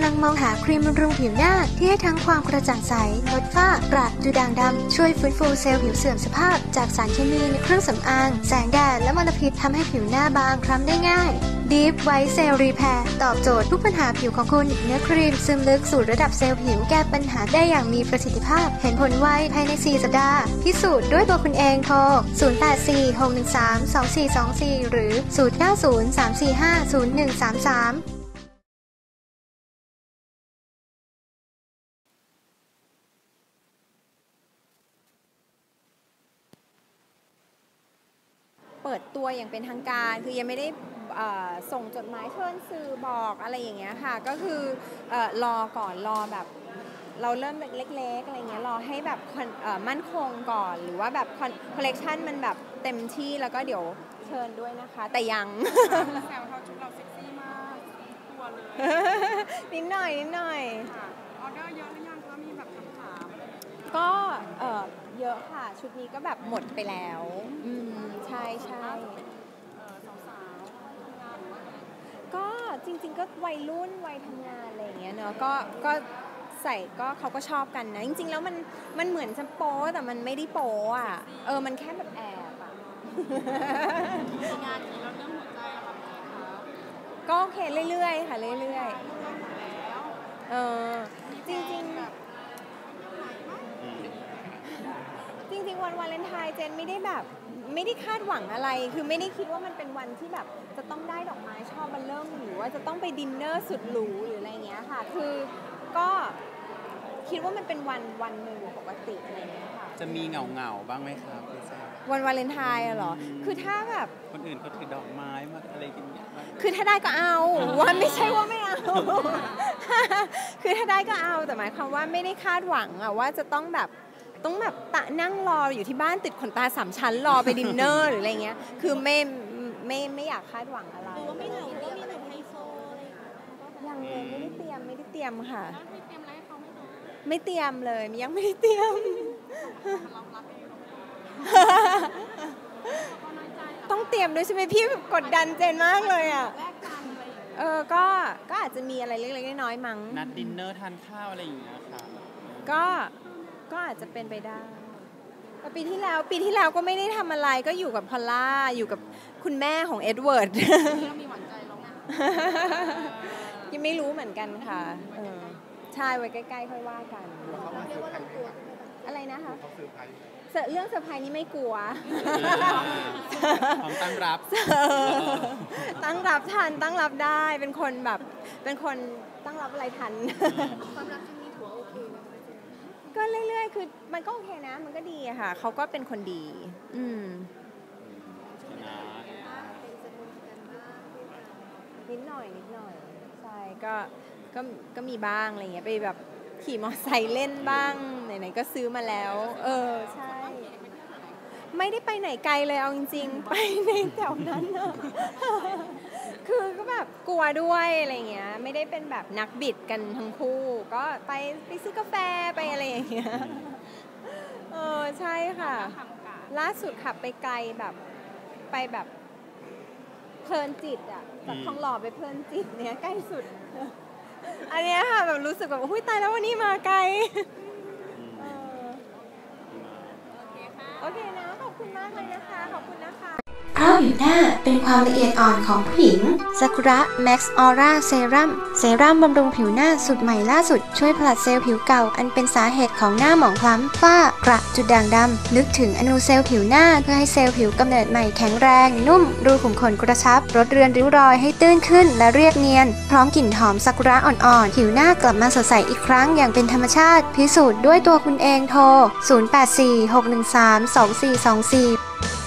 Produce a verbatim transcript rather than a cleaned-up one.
งมองหาครีมบำรุงผิวหน้าที่ให้ทั้งความกระจ่างใสลดฝ้ากระจุดด่างดำช่วยฟื้นฟูเซลล์ผิวเสื่อมสภาพจากสารเคมีในเครื่องสำอางแสงแดดและมลพิษทำให้ผิวหน้าบางคล้ำได้ง่าย Deep White Cell Repair ตอบโจทย์ทุกปัญหาผิวของคุณเนื้อครีมซึมลึกสู่ระดับเซลล์ผิวแก้ปัญหาได้อย่างมีประสิทธิภาพเห็นผลไวภายในสี่สัปดาห์พิสูจน์ด้วยตัวคุณเองโทรศูนย์ แปด สี่ หก หนึ่ง สาม สอง สี่ สอง สี่หรือศูนย์ เก้า ศูนย์ สาม สี่ ห้า ศูนย์ หนึ่ง สาม สามเปิดตัวอย่างเป็นทางการคือยังไม่ได้ส่งจดหมายเชิญสื่อบอกอะไรอย่างเงี้ยค่ะก็คือรอก่อนรอแบบเราเริ่มเล็กๆอะไรเงี้ยรอให้แบบมั่นคงก่อนหรือว่าแบบคอลเลกชันมันแบบเต็มที่แล้วก็เดี๋ยวเชิญด้วยนะคะแต่ยังแซวเขาชุดเราเซ็กซี่มากตัวเลยนิดหน่อยนิดหน่อยออเดอร์เยอะหรือยังคะมีแบบคำถามก็เออเยอะค่ะชุดนี้ก็แบบหมดไปแล้วอืมใช่ใช่ก็จริงๆก็วัยรุ่นวัยทำงานอะไรอย่างเงี้ยเนอะก็ก็ใส่ก็เขาก็ชอบกันนะจริงๆแล้วมันมันเหมือนจะโป๊แต่มันไม่ได้โป๊อ่ะเออมันแค่แบบแอบอ่ะงานนี้เราเรื่องหัวใจอะค่ะก็โอเคเรื่อยๆค่ะเรื่อยๆเออจริงๆแบบจริงๆวันวาเลนไทน์เจนไม่ได้แบบไม่ได้คาดหวังอะไรคือไม่ได้คิดว่ามันเป็นวันที่แบบจะต้องได้ดอกไม้ช่อเบอร์เริ่มหรือว่าจะต้องไปดินเนอร์สุดหรูหรืออะไรเงี้ยค่ะคือก็คิดว่ามันเป็นวันวันหนึ่งปกติอะไรเงี้ยค่ะจะมีเหงาเหงาบ้างไหมครับพี่แซมวันวาเลนไทน์อะเหรอคือถ้าแบบคนอื่นเขาถือดอกไม้มาอะไรกินเนี่ยคือถ้าได้ก็เอาว่าไม่ใช่ว่าไม่เอาคือถ้าได้ก็เอาแต่หมายความว่าไม่ได้คาดหวังอะว่าจะต้องแบบต้องแบบตะนั่งรออยู่ที่บ้านติดขนตาสามชั้นรอไปดินเนอร์หรืออะไรเงี้ยคือไม่ไม่ไม่อยากคาดหวังอะไรหรือว่าไม่เหงาก็มีแบบไฮโซยังเลยไม่ได้เตรียมไม่ได้เตรียมค่ะไม่เตรียมอะไรให้เขาไม่รู้ไม่เตรียมเลยยังไม่ได้เตรียมต้องเตรียมด้วยใช่ไหมพี่แบบกดดันเจนมากเลยอ่ะเออก็ก็อาจจะมีอะไรเล็กๆน้อยๆมั้งนัดดินเนอร์ทานข้าวอะไรอย่างเงี้ยค่ะก็ก็อาจจะเป็นไปได้แต่ปีที่แล้วปีที่แล้วก็ไม่ได้ทำอะไรก็อยู่กับพอลล่าอยู่กับคุณแม่ของเอ็ดเวิร์ดยังมีหวานใจแล้วไงยังไม่รู้เหมือนกันค่ะเออใช่ไว้ใกล้ๆค่อยว่ากันอะไรนะคะเรื่องเซอร์ไพรส์นี่ไม่กลัวพร้อมตั้งรับตั้งรับทันตั้งรับได้เป็นคนแบบเป็นคนตั้งรับอะไรทันความรักครั้งนี้ถือว่าโอเคไหมก็เรื่อยๆคือมันก็โอเคนะมันก็ดีอะค่ะเขาก็เป็นคนดีอืมนิดหน่อยนิดหน่อยใช่ก็ก็ก็มีบ้างอะไรเงี้ยไปแบบขี่มอเตอร์ไซค์เล่นบ้างไหนๆก็ซื้อมาแล้วเออใช่ไม่ได้ไปไหนไกลเลยเอาจริงๆไปในแถวนั้นเนอะคือก็แบบกลัวด้วยอะไรเงี้ยไม่ได้เป็นแบบนักบิดกันทั้งคู่ก็ไปไปซื้อกาแฟไปอะไรอย่างเงี้ยเออใช่ค่ะล่าสุดขับไปไกลแบบไปแบบเพลินจิตอ่ะจากทองหล่อไปเพลินจิตเนี้ยใกล้สุดอันเนี้ยค่ะแบบรู้สึกแบบอุ้ยตายแล้ววันนี้มาไกลโอเคนะขอบคุณมากเลยนะคะขอบคุณนะคะเพราะผิวหน้าเป็นความละเอียดอ่อนของผู้หญิงซากุระแม็กซ์ออร่าเซรั่มเซรั่มบำรุงผิวหน้าสูตรใหม่ล่าสุดช่วยผลัดเซลล์ผิวเก่าอันเป็นสาเหตุของหน้าหมองคล้ำฝ้ากระจุดด่างดำลึกถึงอนูเซลล์ผิวหน้าเพื่อให้เซลล์ผิวกำเนิดใหม่แข็งแรงนุ่มรูขุมขนกระชับลดเรือนริ้วรอยให้ตื้นขึ้นและเรียบเนียนพร้อมกลิ่นหอมซากุระอ่อนๆผิวหน้ากลับมาสดใสอีกครั้งอย่างเป็นธรรมชาติพิสูจน์ด้วยตัวคุณเองโทรศูนย์ แปด สี่ หก หนึ่ง สาม สอง สี่ สอง สี่